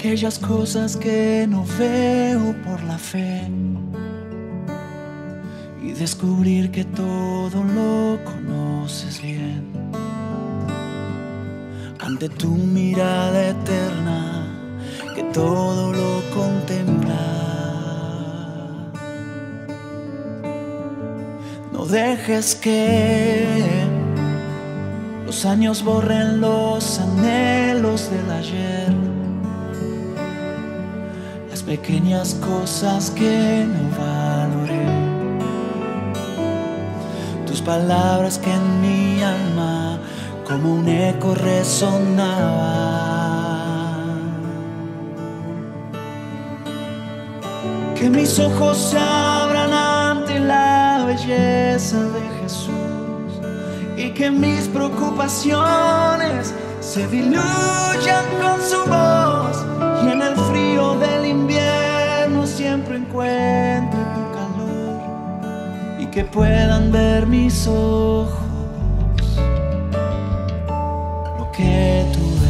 aquellas cosas que no veo por la fe y descubrir que todo lo conoces bien. Ante tu mirada eterna que todo lo contempla, no dejes que los años borren los anhelos del ayer, las pequeñas cosas que no valoré, tus palabras que en mi alma como un eco resonaban. Que mis ojos se abran ante la belleza de Jesús y que mis preocupaciones se diluyan con su voz, y en el frío del invierno siempre encuentre tu calor, y que puedan ver mis ojos lo que tú ves.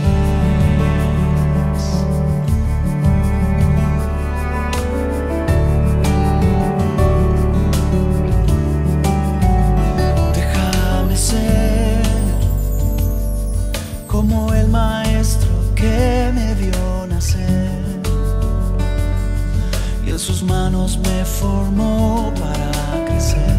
Déjame ser como el maestro que me vio nacer y en sus manos me formó para crecer.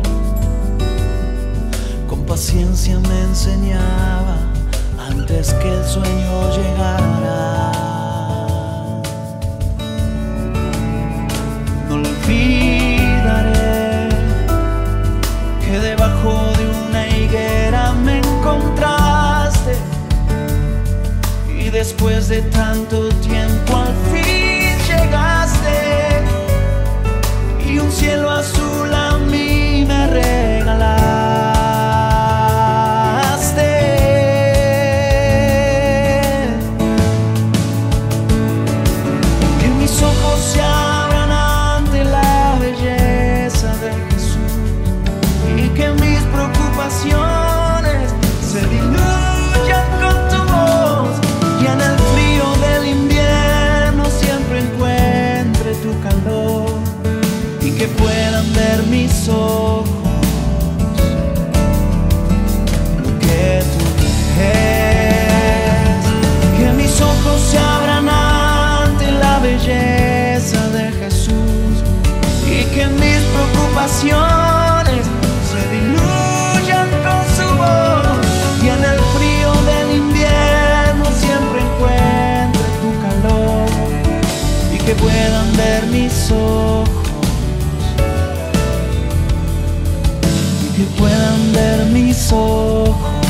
Con paciencia me enseñaba antes que el sueño llegara. No olvidaré que debajo de una higuera me encontraste, y después de tanto tiempo al fin llegaste, y un cielo azul a mí me regalaste. Que mis ojos se abran ante la belleza de Jesús y que mis preocupaciones se diluyan con tu voz, y en el frío del invierno siempre encuentre tu calor, y que puedan ver mis ojos lo que tú ves. Que mis ojos se abran ante la belleza de Jesús y que mis preocupaciones se diluyan con su voz, y en el frío del invierno siempre encuentre tu calor, y que puedan ver mis ojos, y que puedan ver mis ojos